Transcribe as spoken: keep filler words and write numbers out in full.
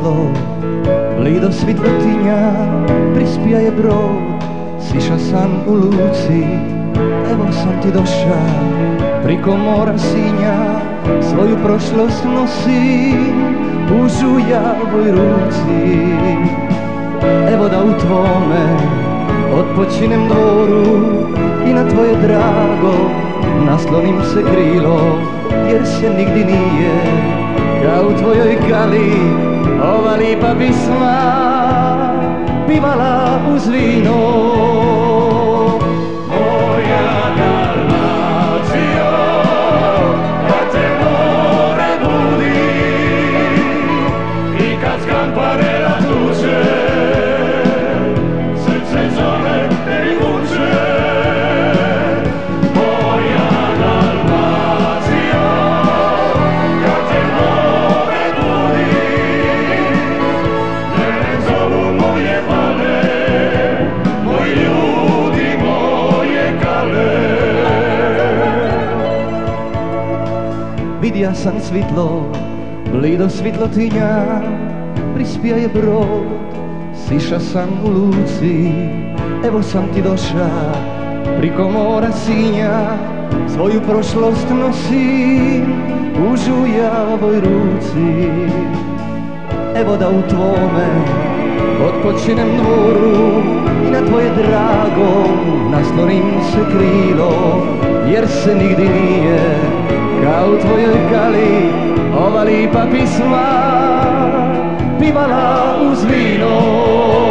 svitlo, blido svitlotinja, prispija je brod, siša sam u luci, evo sam ti doša, priko mora sinja, svoju prošlost nosim u žujavoj ruci. Evo da u tvome odpočinem dvoru i na tvoje drago naslonim se krilo, jer se nigdi nije kao u tvojoj gali ova lipa pisma pivala uz vino. Vidja sam svitlo, blido svitlotinja, prispija je brod, siša sam u luci, evo sam ti doša, priko mora sinja, svoju prošlost nosim u žujavoj ruci. Evo da u tvome odpočinem dvoru i na tvoje drago naslonim se krilo, jer se nigdi nije kao u tvojoj gali ova lipa pisma pivala uz vino.